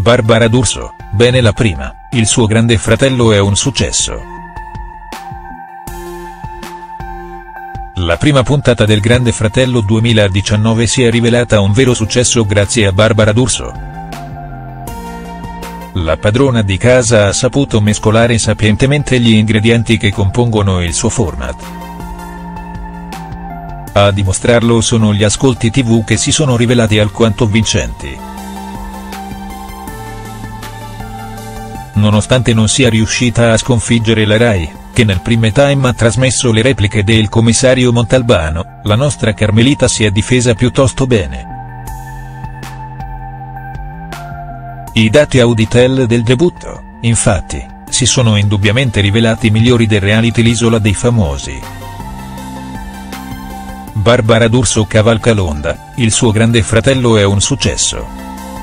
Barbara D'Urso, bene la prima, Il suo grande fratello è un successo. La prima puntata del Grande Fratello 2019 si è rivelata un vero successo grazie a Barbara D'Urso. La padrona di casa ha saputo mescolare sapientemente gli ingredienti che compongono il suo format. A dimostrarlo sono gli ascolti TV che si sono rivelati alquanto vincenti. Nonostante non sia riuscita a sconfiggere la Rai, che nel prime time ha trasmesso le repliche del commissario Montalbano, la nostra Carmelita si è difesa piuttosto bene. I dati Auditel del debutto, infatti, si sono indubbiamente rivelati migliori del reality L'Isola dei Famosi. Barbara D'Urso cavalca l'onda, Il suo grande fratello è un successo.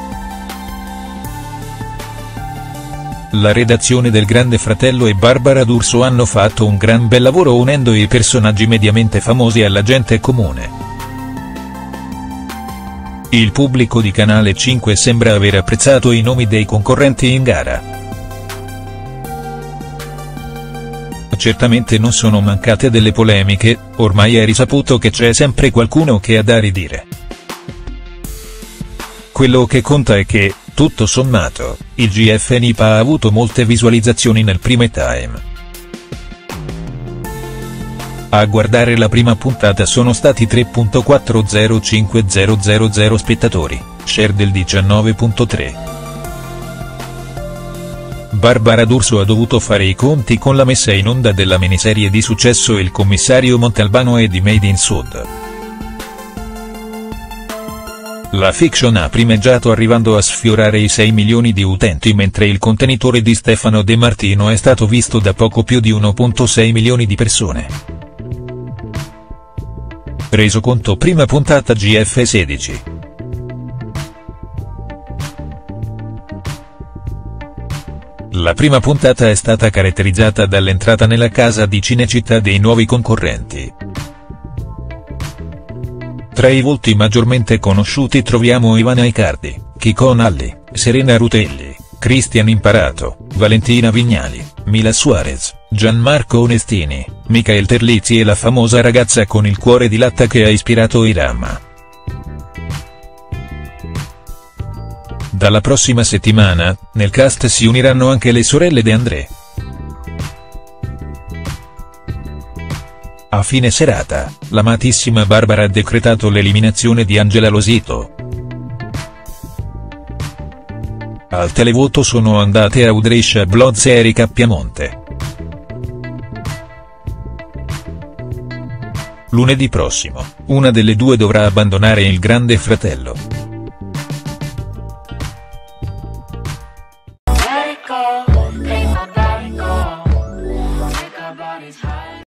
La redazione del Grande Fratello e Barbara D'Urso hanno fatto un gran bel lavoro unendo i personaggi mediamente famosi alla gente comune. Il pubblico di Canale 5 sembra aver apprezzato i nomi dei concorrenti in gara. Certamente non sono mancate delle polemiche, ormai è risaputo che c'è sempre qualcuno che ha da ridire. Quello che conta è che, tutto sommato, il GF Nipa ha avuto molte visualizzazioni nel prime time. A guardare la prima puntata sono stati 3.405.000 spettatori, share del 19.3. Barbara D'Urso ha dovuto fare i conti con la messa in onda della miniserie di successo Il commissario Montalbano e di Made in Sud. La fiction ha primeggiato arrivando a sfiorare i 6 milioni di utenti mentre il contenitore di Stefano De Martino è stato visto da poco più di 1,6 milioni di persone. Resoconto prima puntata GF 16. La prima puntata è stata caratterizzata dall'entrata nella casa di Cinecittà dei nuovi concorrenti. Tra i volti maggiormente conosciuti troviamo Ivana Icardi, Chico Nalli, Serena Rutelli, Cristian Imparato, Valentina Vignali, Mila Suarez, Gianmarco Onestini, Michael Terlizzi e la famosa ragazza con il cuore di latta che ha ispirato Irama. Dalla prossima settimana, nel cast si uniranno anche le sorelle De André. A fine serata, l'amatissima Barbara ha decretato l'eliminazione di Angela Losito. Al televoto sono andate Audrey Chablotz e Erika Piamonte. Lunedì prossimo, una delle due dovrà abbandonare il Grande Fratello.